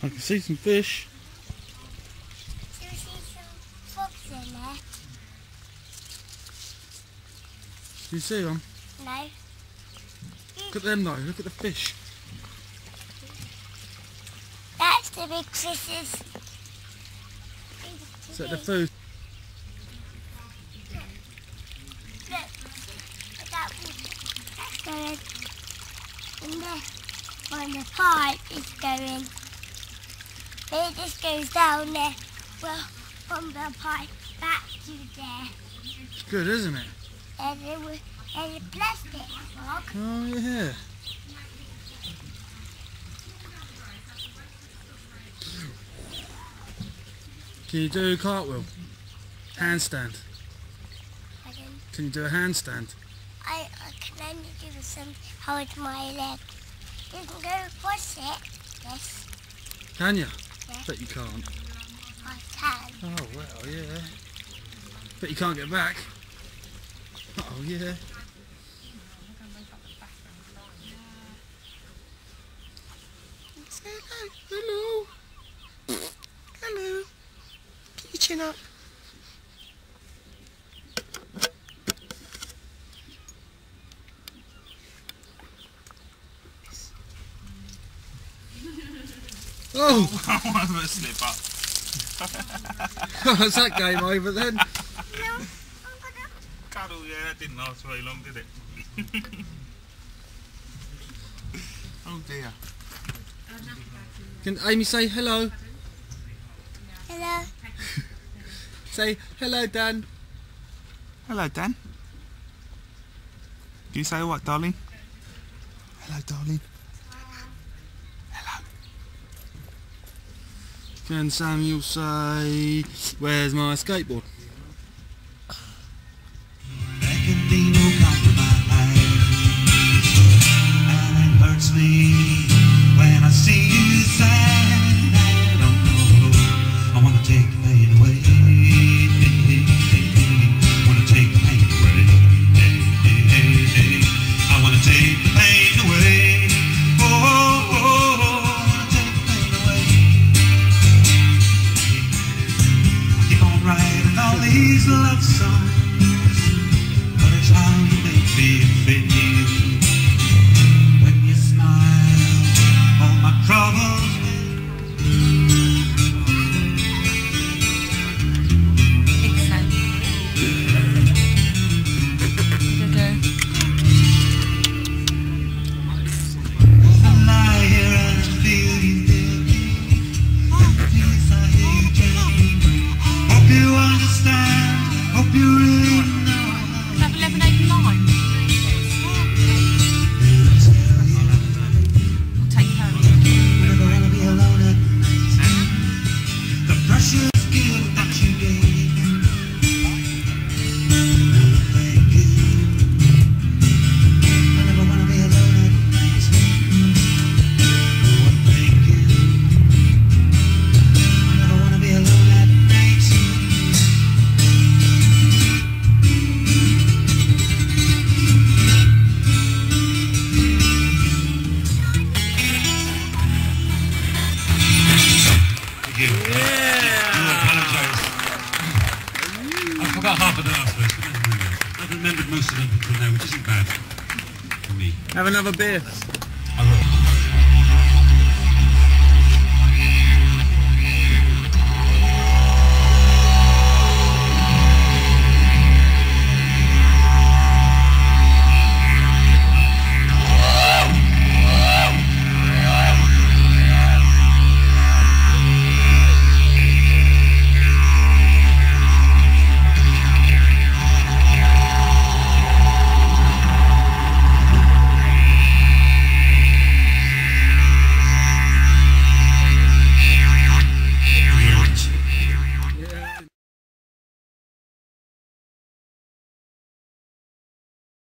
I can see some fish. Do you see some frogs in there? Do you see them? No. Look at them though, look at the fish. That's the big fishes. Is that the food? Look, that's going in there. When the pipe is going, it just goes down there. Well, from the pipe back to there. It's good, isn't it? There's a plastic frog. Oh yeah. Can you do a cartwheel? Handstand. Can you do a handstand? I can only do some hold my leg. You can go across it. Yes. Can you? Yeah. Bet you can't. I can. Oh well, yeah. Bet you can't get back. Oh yeah. Say hello. Hello. Hello. Get your chin up. Oh! I was going to slip up. Is that game over then? Cuddle, yeah, that didn't last very long, did it? Oh dear. Can Amy say hello? Hello. Say hello, Dan. Hello, Dan. Do you say what, darling? Hello, darling. Hello. Can Samuel say, where's my skateboard? There can be no compromise, and it hurts me when I see you sad. I don't know, I want to take the pain away. Want to take the pain away. I want to take the pain away. Oh, I want to take the pain away. I keep on writing all these love songs. How you make me feel when you smile, all my troubles I lie here and feel you feel me. Please, I hear you gently. Hope you understand. Hope you really know. Lemonade lime. I'll take her. Never wanna be alone at night. The precious gift that you gave. Thank you. I never wanna be alone at night. Oh, thank you. I never wanna be alone at night. I forgot half of the last verse. I've remembered most of them until now, which isn't bad for me. Have another beer.